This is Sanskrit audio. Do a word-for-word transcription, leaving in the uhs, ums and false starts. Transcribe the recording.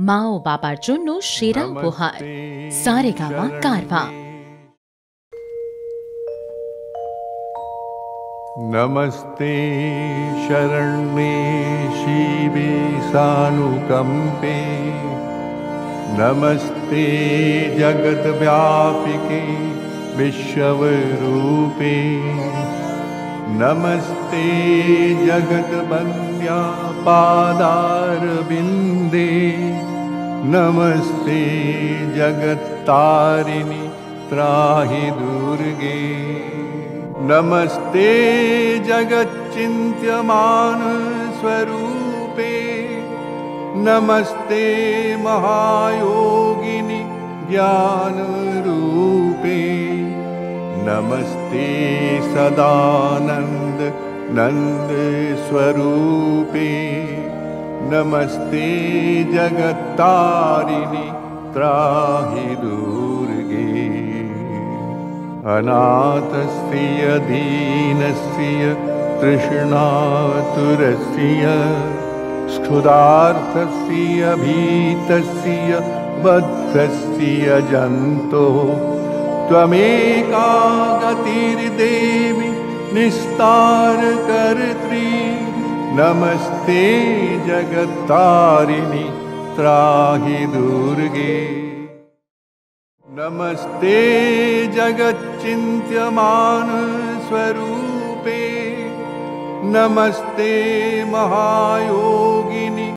মা ও বাবার জন্য সেরা উপহার সারেগামা কারভা। नमस्ते शरण्ये शिवे सानुकंपे, नमस्ते जगद्व्यापिके विश्वरूपे, नमस्ते जगद्वन्द्या पादारविन्दे, नमस्ते जगत्तारिणि त्राहि दुर्गे, नमस्ते जगच्चिन्त्यमान स्वरूपे, नमस्ते महायोगिनि ज्ञान रूपे, नमस्ते सदानंद नंद स्वरूपे, नमस्ते जगत्तारिणि त्राहि दुर्गे, अनाथस्य दीनस्य तृष्णातुरस्य क्षुधार्थस्य भीतस्य बद्धस्य जंतो त्वमेका गतिर्देवि निस्तारकर्त्री, नमस्ते जगत्तारिणि त्राहि दुर्गे, नमस्ते जगच्चिन्त्यमान स्वरूपे, नमस्ते महायोगिनि